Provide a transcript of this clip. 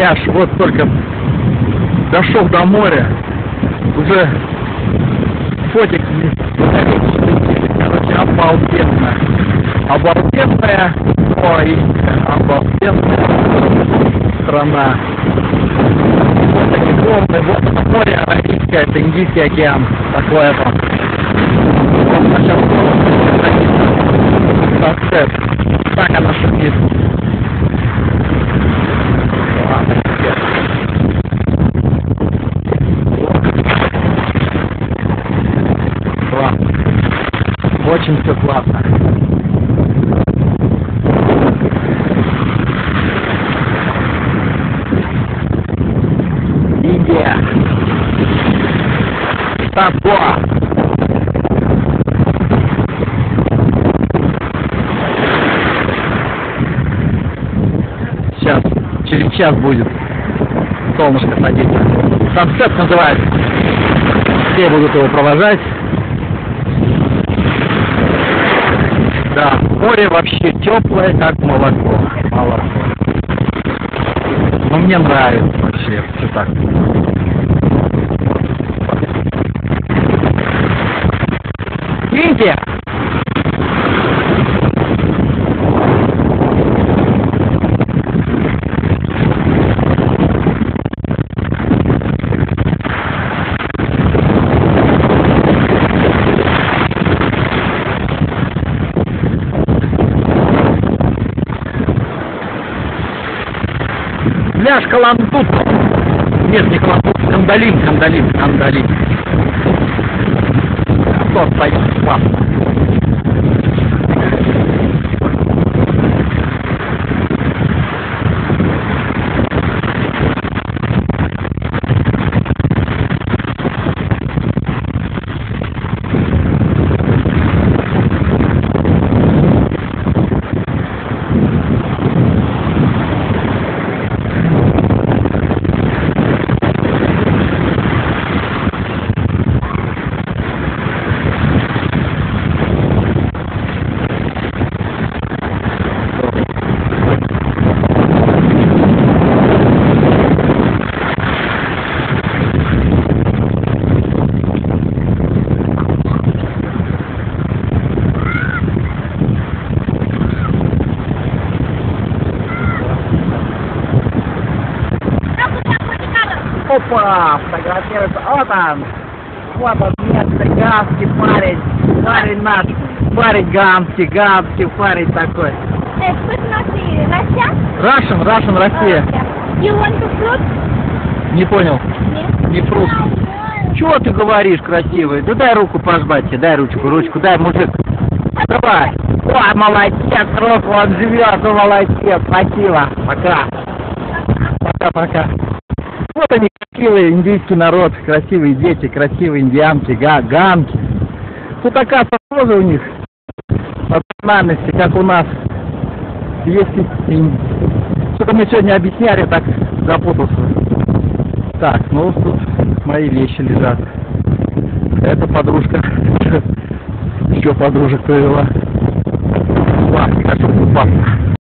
пляж. Вот только дошел до моря. Уже фотик короче, обалденно. Обалденная, ой, обалденная страна. Вот такие волны, вот это море Аравийское, это Индийский океан. Такое там. Вот сейчас sunset. Так она шумит. Классно. Очень все классно. Индия. Штат Гоа. Сейчас, через час будет солнышко садиться. Сансет называется. Все будут его провожать. Да, море вообще теплое, как молоко. Молоко. Но мне нравится вообще все так. Видите? Пляж Каландут. Нет, не Каландут, Кандалин. Кто стоит? Классно. Опа, фотографируется. Вот он. Вот он, место, ганский парень. Парень наш. Парень ганский парень такой. Russian, Россия. You want to fruit? Не понял. Нет. Не фрукт. Чего ты говоришь, красивый? Да дай руку пожать тебе, дай ручку, дай, мужик. Давай. Ой, молодец, Рок, он живет, молодец, спасибо. Пока. Вот они, красивый индийский народ, красивые дети, красивые индианки, ганки. Тут, оказывается, тоже у них национальности, как у нас. Есть что-то мы сегодня объясняли, так запутался. Так, ну тут мои вещи лежат. Это подружка. Еще подружек привела. Классно, как тут классно.